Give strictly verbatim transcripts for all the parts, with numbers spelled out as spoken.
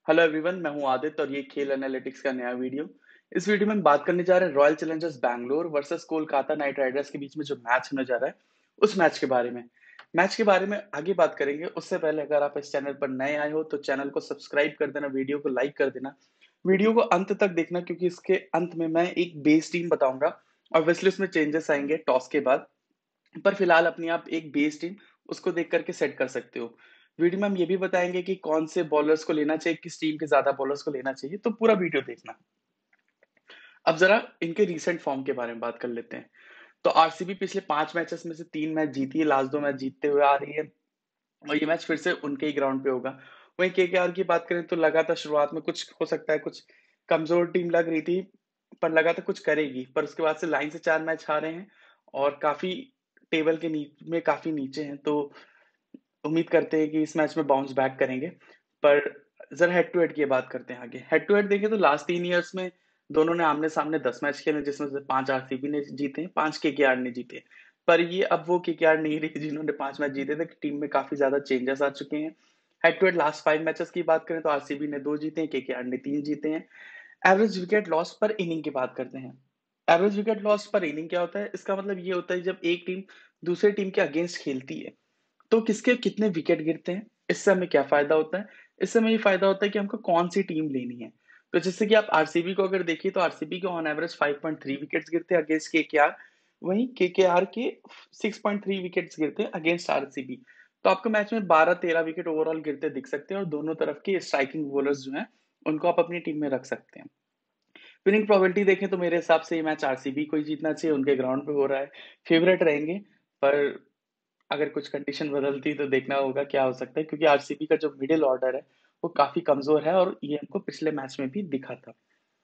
Hello everyone, मैं हूं आदित्य और ये खेल एनालिटिक्स का नया वीडियो। इस वीडियो में हम बात करने जा रहे हैं Royal Challengers Bangalore versus Kolkata Knight Riders के बीच में जो मैच होने जा रहा है उस मैच के बारे में। मैच के बारे में आगे बात करेंगे, उससे पहले अगर आप इस चैनल पर नए आए हो तो चैनल को सब्सक्राइब कर देना, वीडियो को लाइक कर देना, वीडियो को अंत तक देखना क्योंकि इसके अंत में मैं एक बेस टीम बताऊंगा। ऑब्वियसली उसमें चेंजेस आएंगे टॉस के बाद, पर फिलहाल अपनी आप एक बेस टीम उसको देख करके सेट कर सकते हो। वीडियो में हम ये भी बताएंगे कि कौन से बॉलर्स को लेना चाहिए, किस टीम के ज्यादा बॉलर्स को लेना चाहिए, तो पूरा वीडियो देखना। अब जरा इनके रीसेंट फॉर्म के बारे में बात कर लेते हैं। तो आरसीबी पिछले पांच मैचेस में से तीन मैच जीती है, लास्ट दो मैच जीतते हुए आ रही है और ये मैच फिर से उनके ही ग्राउंड पे होगा। वहीं केकेआर की बात करें तो लगातार शुरुआत में कुछ हो सकता है, कुछ कमजोर टीम लग रही थी, पर लगातार कुछ करेगी, पर उसके बाद से लाइन से चार मैच हारे हैं और काफी टेबल के नी, में काफी नीचे हैं। तो उम्मीद करते हैं कि इस मैच में बाउंस बैक करेंगे। पर जरा हेड टू हेड की बात करते हैं। आगे हेड टू हेड देखें तो लास्ट तीन ईयर्स में दोनों ने आमने सामने दस मैच खेले, जिसमें से पांच आरसीबी ने जीते हैं, पांच केकेआर ने जीते हैं। पर ये अब वो केकेआर नहीं रही जिन्होंने पांच मैच जीते थे। टीम में काफी ज्यादा चेंजेस आ चुके हैं। Head to head last five matches की बात करें तो आरसीबी ने दो जीते हैं, केकेआर ने तीन जीते हैं। एवरेज विकेट लॉस पर इनिंग की बात करते हैं। एवरेज विकेट लॉस पर इनिंग क्या होता है? इसका मतलब ये होता है जब एक टीम दूसरे टीम के अगेंस्ट खेलती है तो किसके कितने विकेट गिरते हैं, इससे हमें क्या फायदा होता है? इससे हमें ये फायदा होता है कि हमको कौन सी टीम लेनी है। तो जैसे कि आप आरसीबी को अगर देखिए तो आरसीबी के on average five point three wickets गिरते हैं अगेंस्ट केकेआर, वहीं केकेआर के सिक्स पॉइंट थ्री विकेट्स गिरते हैं अगेंस्ट आरसीबी। तो आपको मैच में बारह तेरह विकेट ओवरऑल गिरते दिख सकते हैं और दोनों तरफ के स्ट्राइकिंग बॉलर्स जो हैं उनको आप अपनी टीम में रख सकते हैं। विनिंग प्रोबेबिलिटी देखें तो मेरे हिसाब से ये मैच आरसीबी को ही जीतना चाहिए, उनके ग्राउंड पे हो रहा है, फेवरेट रहेंगे। पर अगर कुछ कंडीशन बदलती तो देखना होगा क्या हो सकता है, क्योंकि आरसीबी का जो मिडिल ऑर्डर है वो काफी कमजोर है और ये हमको पिछले मैच में भी दिखा था।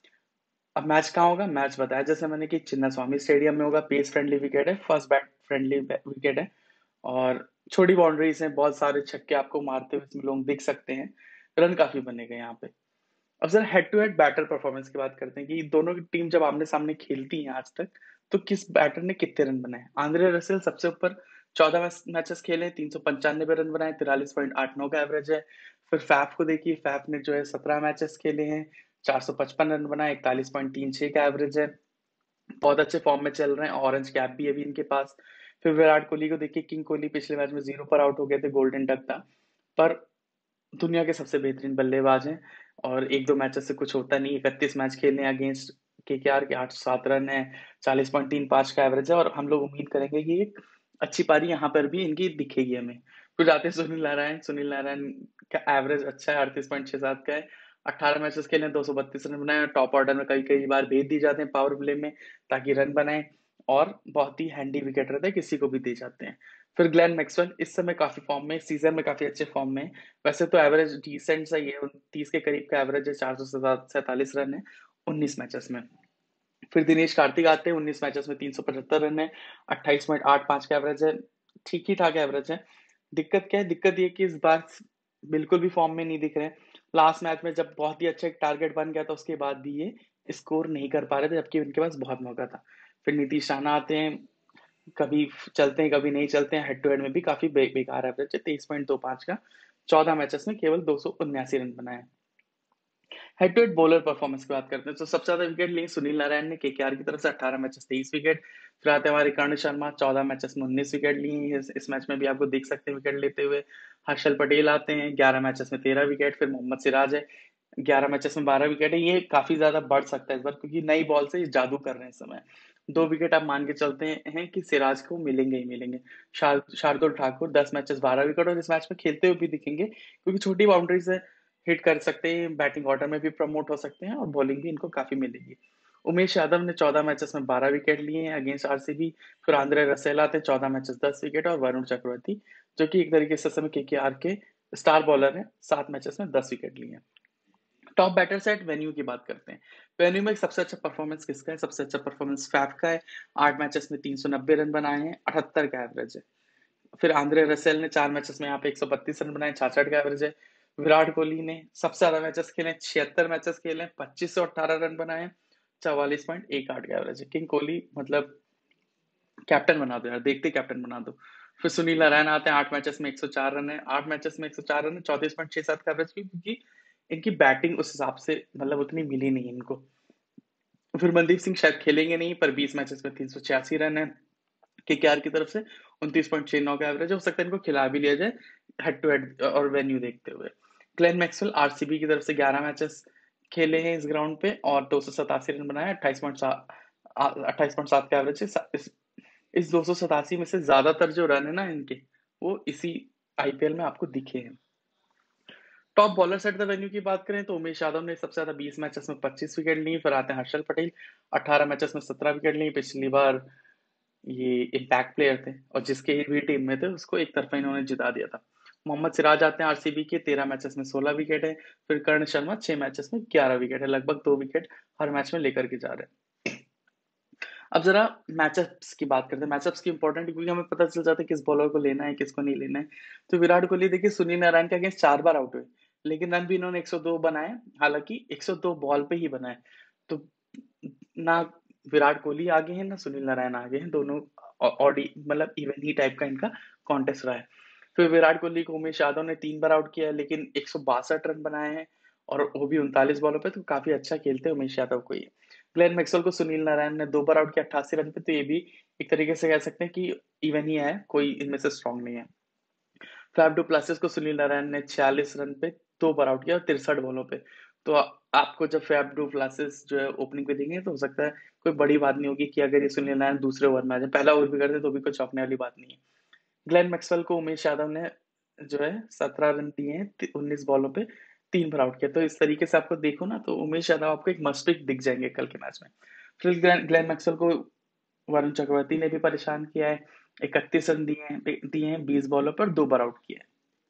अब मैच कहाँ होगा? मैच बताया जैसे मैंने कि चिन्ना स्वामी स्टेडियम में होगा। पेस फ्रेंडली विकेट है, फर्स्ट बैट फ्रेंडली विकेट है और छोटी बाउंड्रीज हैं, बहुत सारे छक्के आपको मारते हुए इसमें लोग दिख सकते हैं, रन काफी बनेगा यहाँ पे। अब जरा head to head batter performance की बात करते हैं कि दोनों की टीम जब आमने सामने खेलती है आज तक तो किस बैटर ने कितने रन बनाए। आंद्रे रसेल सबसे ऊपर, चौदह मैचेस खेले, तीन सौ पंचानबे रन बनाए, तिरालीस पॉइंट आठ नौ का एवरेज है। फिर फैफ को देखिए, फैफ ने जो है सत्रह मैचेस खेले हैं, चार सौ पचपन रन बनाए, इकतालीस पॉइंट तीन छह का एवरेज है। बहुत अच्छे फॉर्म में चल रहे हैं, ऑरेंज कैप भी है अभी इनके पास। फिर विराट कोहली को देखिए, किंग कोहली पिछले मैच में जीरो पर आउट हो गए थे, गोल्डन डक था, पर दुनिया के सबसे बेहतरीन बल्लेबाज हैं और एक दो मैचेस से कुछ होता नहीं। इकतीस मैच खेलने अगेंस्ट केकेआर के, आठ सौ सात रन है, चालीस पॉइंट तीन पांच का एवरेज है और हम लोग उम्मीद करेंगे कि एक अच्छी पारी यहाँ पर भी इनकी दिखेगी हमें। फिर जाते हैं सुनील नारायण। सुनील नारायण का एवरेज अच्छा है, अड़तीस पॉइंट छह सात का है, अठारह मैचेस खेले, दो सौ बत्तीस रन बनाए। टॉप ऑर्डर में कई कई बार भेज दिए जाते हैं पावर प्ले में ताकि रन बनाए और बहुत ही हैंडी विकेट रहते हैं, किसी को भी दे जाते हैं। फिर ग्लेन मैक्सवेल इस समय काफी फॉर्म में, सीजन में काफी अच्छे फॉर्म में। वैसे तो एवरेज डिसेंट सा ही है, तीस के करीब का एवरेज है, चार सौ सैंतालीस रन है उन्नीस मैचेस में। फिर दिनेश कार्तिक आते हैं, उन्नीस मैचेस में तीन सौ पचहत्तर रन है, अट्ठाईस पॉइंट आठ पांच का एवरेज है, ठीक ही ठाक एवरेज है। दिक्कत क्या है? दिक्कत ये कि इस बार बिल्कुल भी फॉर्म में नहीं दिख रहे। लास्ट मैच में जब बहुत ही अच्छा एक टारगेट बन गया था उसके बाद भी ये स्कोर नहीं कर पा रहे थे, जबकि उनके पास बहुत मौका था। फिर नीतीश राणा आते हैं, कभी चलते हैं कभी नहीं चलते हैं, हेड टू हेड में भी काफी बे, बेकार एवरेज है, तेईस पॉइंट दो पांच का, चौदह मैचेस में केवल दो सौ उन्यासी रन बनाए। Head to head bowler performance की बात करते हैं तो सबसे ज्यादा विकेट लिए सुनील नारायण ने केकेआर की तरफ से, अठारह मैचेस तेईस विकेट। फिर आते हैं हमारे कर्ण शर्मा, चौदह मैचेस में उन्नीस विकेट लिए, इस, इस मैच में भी आपको देख सकते हैं विकेट लेते हुए। हर्षल पटेल आते हैं, ग्यारह मैचेस में तेरह विकेट। फिर मोहम्मद सिराज है, ग्यारह मैचेस में बारह विकेट है। ये काफी ज्यादा बढ़ सकता है इस बार क्योंकि नई बॉल से ये जादू कर रहे हैं इस समय। दो विकेट आप मान के चलते हैं कि सिराज को मिलेंगे ही मिलेंगे। शार, शार्दुल ठाकुर दस मैचेस बारह विकेट और इस मैच में खेलते हुए भी दिखेंगे क्योंकि छोटी बाउंड्री से हिट कर सकते हैं, बैटिंग ऑर्डर में भी प्रमोट हो सकते हैं और बॉलिंग भी इनको काफी मिलेगी। उमेश यादव ने चौदह मैचेस में बारह विकेट लिए हैं अगेंस्ट आरसीबी। फिर आंद्रे रसेल आते हैं, चौदह मैचेस दस विकेट, और वरुण चक्रवर्ती जो कि एक तरीके से समय केकेआर के स्टार बॉलर हैं, सात मैचेस में दस विकेट लिए हैं। टॉप बैटर सेट वेन्यू की बात करते हैं। वेन्यू में सबसे अच्छा परफॉर्मेंस किसका है? सबसे अच्छा परफॉर्मेंस फैफ का है, आठ मैचेस में तीन सौ नब्बे रन बनाए हैं, अठहत्तर का एवरेज है। फिर आंद्रे रसेल ने चार मैचेस में यहाँ पे एक सौ बत्तीस रन बनाए, छियासठ का एवरेज है। विराट कोहली ने सबसे ज्यादा मैचेस खेले, छिहत्तर मैचेस खेले, पच्चीस सौ अट्ठारह रन बनाए, चौवालीस पॉइंट एक आठ का एवरेज है। किंग कोहली मतलब कैप्टन बना दो यार, देखते कैप्टन बना दो। फिर सुनील नारायण आते हैं, आठ मैचेस में एक सौ चार रन है, आठ मैचेस में एक सौ चार रन है, चौतीस पॉइंट छह सात का एवरेज, क्योंकि इनकी बैटिंग उस हिसाब से मतलब उतनी मिली नहीं इनको। फिर मनदीप सिंह शायद खेलेंगे नहीं, पर बीस मैचेस में तीन सौ छियासी रन है केकेआर की तरफ से, उनतीस पॉइंट छह नौ का एवरेज, हो सकता है इनको खिला भी लिया जाए हेड टू हेड और वेन्यू देखते हुए। ग्लेन मैक्सवेल आरसीबी की तरफ से ग्यारह मैचेस खेले हैं इस ग्राउंड पे और दो सौ सतासी रन बनाए, अट्ठाईस पॉइंट सात अट्ठाईस पॉइंट सात का एवरेज है। इस, इस दो सौ सतासी में से ज्यादातर जो रन है ना इनके, वो इसी आईपीएल में आपको दिखे हैं। Top bowlers at the venue की बात करें तो उमेश यादव ने सबसे ज्यादा बीस मैचेस में पच्चीस विकेट ली, फिर आते हैं हर्षल पटेल, अठारह मैचेस में सत्रह विकेट ली। पिछली बार ये इम्पैक्ट प्लेयर थे और जिसके भी टीम में थे उसको एक तरफा इन्होंने जिता दिया था। मोहम्मद सिराज आते हैं आरसीबी के, तेरह मैचेस में सोलह विकेट है। फिर कर्ण शर्मा छह मैचेस में ग्यारह विकेट है, लगभग दो विकेट हर मैच में लेकर के जा रहे हैं। अब जरा मैचअप्स की बात करते हैं। मैचअप्स की इंपॉर्टेंट क्योंकि हमें पता चल जाता है किस बॉलर को लेना है किसको नहीं लेना है। तो विराट कोहली देखिए सुनील नारायण के अगेंस्ट चार बार आउट हुए, लेकिन रन भी इन्होंने एक सौ दो बनाए, हालांकि एक सौ दो बॉल पे ही बनाए। तो ना विराट कोहली आगे हैं ना सुनील नारायण आगे हैं, दोनों ऑडी मतलब इवन ही टाइप का इनका कॉन्टेस्ट रहा है। फिर विराट कोहली को उमेश यादव ने तीन बार आउट किया है, लेकिन एक सौ बासठ रन बनाए हैं और वो भी उनतालीस बॉलों पे, तो काफी अच्छा खेलते हैं उमेश यादव को ये। ग्लेन मैक्सवेल को सुनील नारायण ने दो बार आउट किया अट्ठासी रन पे, तो ये भी एक तरीके से कह सकते हैं कि इवन ही है, कोई इनमें से स्ट्रांग नहीं है। फैफ डू प्लेसिस को सुनील नारायण ने छियालीस रन पे दो बार आउट किया और तिरसठ बॉलों पे। तो आपको जब फैफ डू प्लेसिस जो है ओपनिंग पे देंगे तो हो सकता है कोई बड़ी बात नहीं होगी कि अगर ये सुनील नारायण दूसरे ओवर में आ जाए, पहला ओवर भी करते तो भी कुछ चौंकने वाली बात नहीं है। ग्लेन मैक्सवेल को उमेश यादव ने जो है सत्रह रन दिए हैं उन्नीस बॉलों पे, तीन बार आउट किया। तो इस तरीके से आपको देखो ना तो उमेश यादव आपको एक मस्ट पिक दिख जाएंगे कल के मैच में। फिर ग्लेन ग्लेन मैक्सवेल को वरुण चक्रवर्ती ने भी परेशान किया है, इकतीस रन दिए हैं दिए हैं बीस बॉलों पर, दो बार आउट किया है।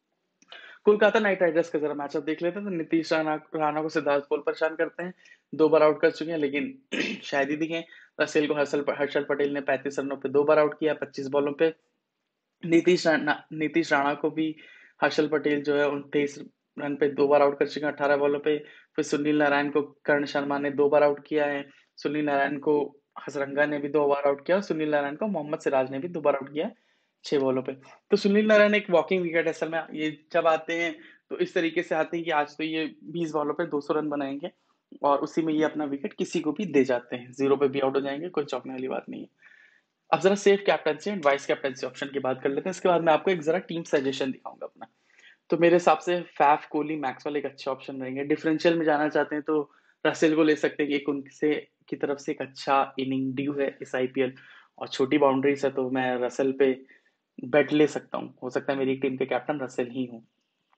कोलकाता नाइट राइडर्स का जरा मैचअप देख लेते हैं तो नीतीश राणा राणा को सिद्धार्थ कोहली परेशान करते हैं, दो बार आउट कर चुके हैं, लेकिन शायद ही दिखे। रसेल को हर्षल हर्षल पटेल ने पैंतीस रनों पे दो बार आउट किया पच्चीस बॉलों पे। नीतीश राणा नीतीश राणा को भी हर्षल पटेल जो है उनतीस रन पे दो बार आउट कर चुके हैं अठारह बॉलों पे। फिर सुनील नारायण को कर्ण शर्मा ने दो बार आउट किया है, सुनील नारायण को हसरंगा ने भी दो बार आउट किया, सुनील नारायण को मोहम्मद सिराज ने भी दो बार आउट किया छह बॉलों पे। तो सुनील नारायण एक वॉकिंग विकेट है असल में, ये जब आते हैं तो इस तरीके से आते हैं कि आज तो ये बीस बॉलों पे दो सौ रन बनाएंगे और उसी में ये अपना विकेट किसी को भी दे जाते हैं, जीरो पे भी आउट हो जाएंगे, कोई चौंकने वाली बात नहीं है। अब जरा safe captaincy and vice captaincy option की बात कर लेते हैं, इसके बाद मैं आपको एक जरा टीम सजेशन दिखाऊंगा अपना। तो मेरे हिसाब से फैफ कोहली मैक्सवेल एक अच्छे ऑप्शन रहेंगे। डिफरेंशियल में जाना चाहते हैं तो रसेल को ले सकते हैं, एक उनसे की तरफ से एक अच्छा इनिंग ड्यू है इस आईपीएल और छोटी बाउंड्रीज है, तो मैं रसेल पे बेट ले सकता हूँ, हो सकता है मेरी टीम के कैप्टन रसेल ही हूँ।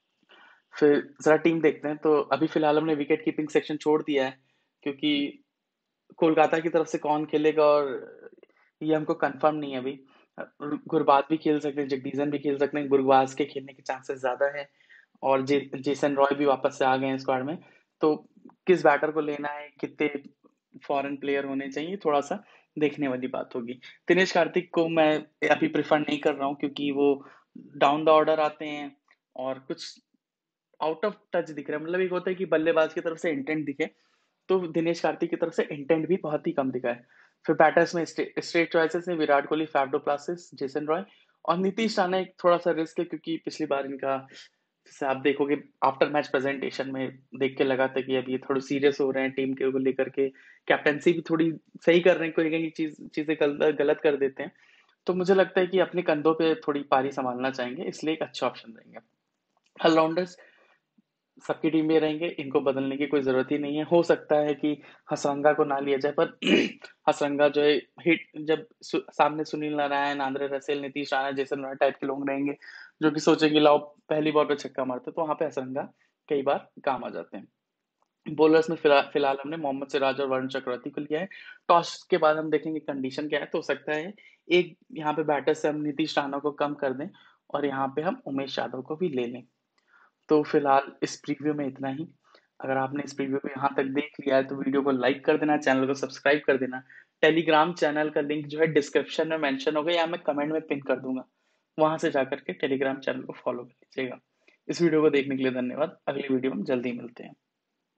फिर जरा टीम देखते हैं तो अभी फिलहाल हमने विकेट कीपिंग सेक्शन छोड़ दिया है, क्योंकि कोलकाता की तरफ से कौन खेलेगा और ये हमको कंफर्म नहीं है अभी। गुरबाज भी खेल सकते हैं, जगदीजन भी खेल सकते हैं, गुरबाज के खेलने के चांसेस ज्यादा है और जे, जेसन रॉय भी वापस से आ गए हैं स्क्वाड में। तो किस बैटर को लेना है, कितने फॉरेन प्लेयर होने चाहिए, थोड़ा सा देखने वाली बात होगी। दिनेश कार्तिक को मैं अभी प्रिफर नहीं कर रहा हूँ क्योंकि वो डाउन द ऑर्डर आते हैं और कुछ आउट ऑफ टच दिख रहा है। मतलब एक होता है कि बल्लेबाज की तरफ से इंटेंट दिखे, तो दिनेश कार्तिक की तरफ से इंटेंट भी बहुत ही कम दिखा है। फिर बैटर्स में स्ट्रेट चॉइसेस हैं Virat Kohli, Faf du Plessis, Jason Roy और नीतीश राणा एक थोड़ा सा रिस्क है क्योंकि पिछली बार इनका जैसे आप देखोगे आफ्टर मैच प्रेजेंटेशन में देख के लगा था कि अब ये थोड़े सीरियस हो रहे हैं टीम के को लेकर के, कैप्टनसी भी थोड़ी सही कर रहे हैं, कोई कहीं चीज चीजें गलत गलत कर देते हैं। तो मुझे लगता है कि अपने कंधों पे थोड़ी पारी संभालना चाहेंगे, इसलिए एक अच्छा ऑप्शन रहेंगे। ऑलराउंडर्स सबकी टीम में रहेंगे, इनको बदलने की कोई जरूरत ही नहीं है। हो सकता है कि हसरंगा को ना लिया जाए, पर हसरंगा जो है हिट जब सु, सामने Sunil Narayan, Andre Russell, Nitish Rana, Jason Roy type के लोग रहेंगे जो कि सोचेंगे लाओ पहली बॉल पे छक्का मारते, तो वहां पे हसरंगा कई बार काम आ जाते हैं। बॉलर्स में फिलहाल फिलहाल हमने मोहम्मद सिराज और वरुण चक्रवर्ती को लिया है। टॉस के बाद हम देखेंगे कंडीशन क्या है, तो हो सकता है एक यहाँ पे बैटर से हम नीतीश राणा को कम कर दें और यहाँ पे हम उमेश यादव को भी ले लें। तो फिलहाल इस प्रीव्यू में इतना ही। अगर आपने इस प्रीव्यू को यहाँ तक देख लिया है तो वीडियो को लाइक कर देना, चैनल को सब्सक्राइब कर देना। टेलीग्राम चैनल का लिंक जो है डिस्क्रिप्शन में मेंशन होगा या मैं कमेंट में पिन कर दूंगा, वहां से जाकर के टेलीग्राम चैनल को फॉलो कर लीजिएगा। इस वीडियो को देखने के लिए धन्यवाद, अगली वीडियो में जल्दी मिलते हैं।